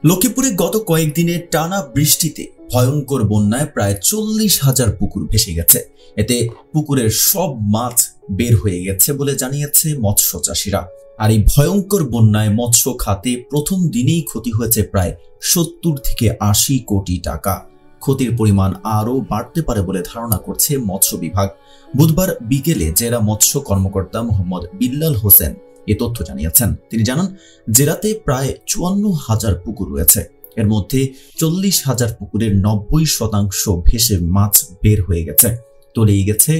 লক্ষ্মীপুরে গত কয়েকদিনে টানা বৃষ্টিতে ভয়ঙ্কর বন্যায় প্রায় 40,000 পুকুর ভেসে গেছে। এতে পুকুরের সব মাছ বের হয়ে গেছে বলে জানিয়েছে মৎস্য চাষীরা। আর এই ভয়ঙ্কর বন্যায় মৎস্য খাতে প্রথম দিনেই ক্ষতি হয়েছে প্রায় 70 থেকে 80 কোটি টাকা। ক্ষতির পরিমাণ আরও বাড়তে পারে বলে ধারণা করছে মৎস্য বিভাগ। বুধবার বিকেলে জেলা মৎস্য কর্মকর্তা মোহাম্মদ বিল্লাল হোসেন এ তথ্য জানিয়েছেন। তিনি জানান, জেলাতে প্রায় 54,000 পুকুর রয়েছে। এর মধ্যে 40,000 পুকুরের 90% ভেসে মাছ বের হয়ে গেছে। তলিয়ে গেছে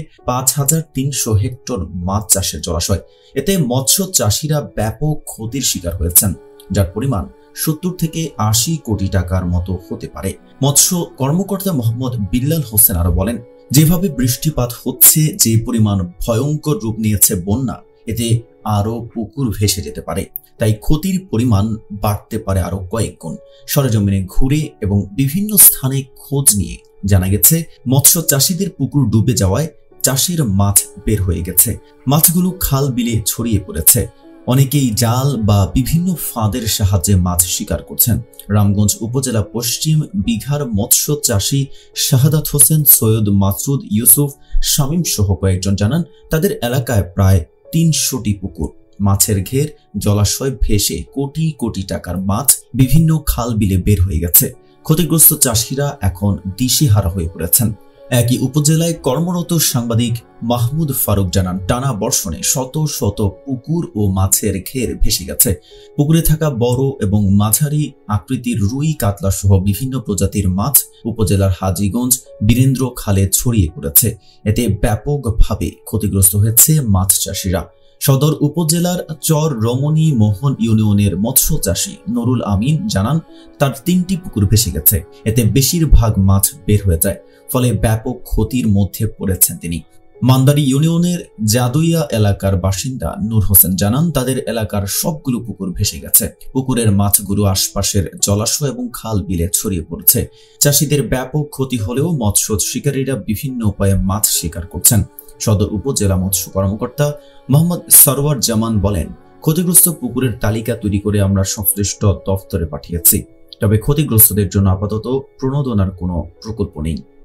5,300 হেক্টর মাছ চাষের জলাশয়। এতে মৎস্য চাষীরা ব্যাপক ক্ষতির শিকার হয়েছেন, যার পরিমাণ 70 থেকে 80 কোটি টাকার মতো হতে পারে। মৎস্য কর্মকর্তা মোহাম্মদ বিল্লাল হোসেন আরো বলেন, যেভাবে বৃষ্টিপাত হচ্ছে, যে পরিমাণ ভয়ঙ্কর রূপ নিয়েছে বন্যা, এতে আরো পুকুর ভেসে যেতে পারে। তাই ক্ষতির পরিমাণ বাড়তে পারে আরো কয়েক গুণ। সরেজমিনে ঘুরে এবং বিভিন্ন স্থানে খোঁজ নিয়ে জানা গেছে, মৎস্য চাষীদের পুকুর ডুবে যাওয়ায় চাষের মাছ বের হয়ে গেছে। মাছগুলো খাল বিলে ছড়িয়ে পড়েছে। অনেকেই জাল বা বিভিন্ন ফাঁদের সাহায্যে মাছ শিকার করছেন। রামগঞ্জ উপজেলা পশ্চিম বিঘার মৎস্য চাষী শাহাদাত হোসেন, সৈয়দ মাসুদ, ইউসুফ, শামীম সহ কয়েকজন জানান, তাদের এলাকায় প্রায় 300টি পুকুর, মাছের ঘের, জলাশয় ভেসে কোটি কোটি টাকার মাছ বিভিন্ন খাল বিলে বের হয়ে গেছে। ক্ষতিগ্রস্ত চাষীরা এখন দিশেহারা হয়ে পড়েছেন। একই উপজেলায় কর্মরত সাংবাদিক মাহমুদ ফারুক জানান, টানা বর্ষণে শত শত পুকুর ও মাছের ঘের ভেসে গেছে। পুকুরে থাকা বড় এবং মাঝারি আকৃতির রুই, কাতলা সহ বিভিন্ন প্রজাতির মাছ উপজেলার হাজীগঞ্জ, বীরেন্দ্র খালে ছড়িয়ে পড়েছে। এতে ব্যাপকভাবে ক্ষতিগ্রস্ত হয়েছে মাছ চাষীরা। সদর উপজেলার চর রমণী মোহন ইউনিয়নের মৎস্য চাষী নুরুল আমিন জানান, তার 3টি পুকুর ভেসে গেছে। এতে বেশিরভাগ মাছ বের হয়ে যায়, ফলে ব্যাপক ক্ষতির মধ্যে পড়েছেন তিনি। মান্দারি ইউনিয়নের জাদুইয়া এলাকার বাসিন্দা নূর হোসেন জানান, তাদের এলাকার সবগুলো পুকুর ভেসে গেছে। পুকুরের মাছগুলো আশপাশের জলাশয় এবং খাল বিলে ছড়িয়ে পড়েছে। চাষীদের ব্যাপক ক্ষতি হলেও মৎস্য শিকারীরা বিভিন্ন উপায়ে মাছ শিকার করছেন। সদর উপজেলা মৎস্য কর্মকর্তা মোহাম্মদ সরওয়ার জামান বলেন, ক্ষতিগ্রস্ত পুকুরের তালিকা তৈরি করে আমরা সংশ্লিষ্ট দফতরে পাঠিয়েছি। তবে ক্ষতিগ্রস্তদের জন্য আপাতত প্রণোদনার কোনো প্রকল্প নেই।